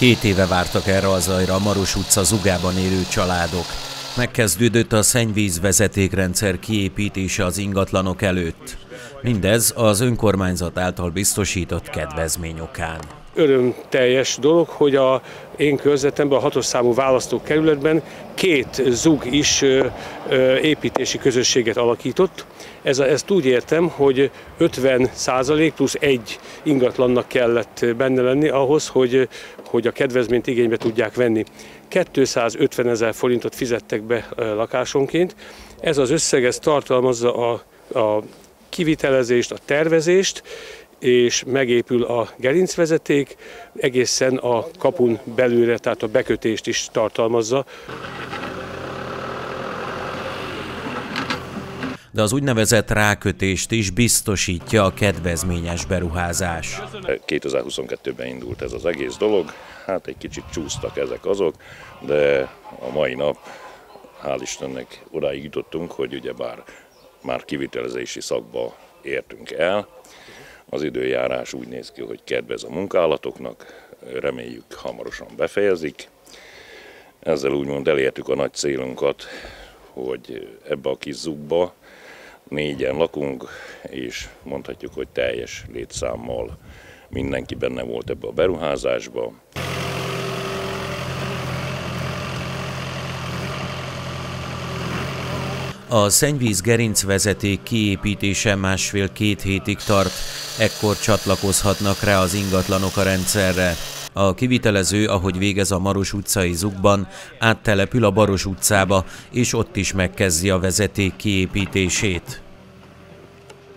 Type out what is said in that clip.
2 éve vártak erre a zajra a Maros utca zugában élő családok. Megkezdődött a szennyvízvezetékrendszer kiépítése az ingatlanok előtt. Mindez az önkormányzat által biztosított kedvezmény okán. Örömteljes dolog, hogy az én körzetemben, a 6-os számú választókerületben 2 zug is építési közösséget alakított. Ezt úgy értem, hogy 50% plusz 1 ingatlannak kellett benne lenni ahhoz, hogy a kedvezményt igénybe tudják venni. 250 000 forintot fizettek be lakásonként. Ez az összeg tartalmazza a kivitelezést, a tervezést, és megépül a gerincvezeték, egészen a kapun belülre, tehát a bekötést is tartalmazza. De az úgynevezett rákötést is biztosítja a kedvezményes beruházás. 2022-ben indult ez az egész dolog, hát egy kicsit csúsztak ezek azok, de a mai nap, hál' Istennek odáig jutottunk, hogy ugyebár már kivitelezési szakba értünk el. Az időjárás úgy néz ki, hogy kedvez a munkálatoknak, reméljük hamarosan befejezik. Ezzel úgymond elértük a nagy célunkat, hogy ebbe a kis zugba 4-en lakunk, és mondhatjuk, hogy teljes létszámmal mindenki benne volt ebbe a beruházásba. A szennyvíz gerincvezeték kiépítése 1,5-2 hétig tart, ekkor csatlakozhatnak rá az ingatlanok a rendszerre. A kivitelező, ahogy végez a Maros utcai zugban, áttelepül a Baros utcába, és ott is megkezdi a vezeték kiépítését.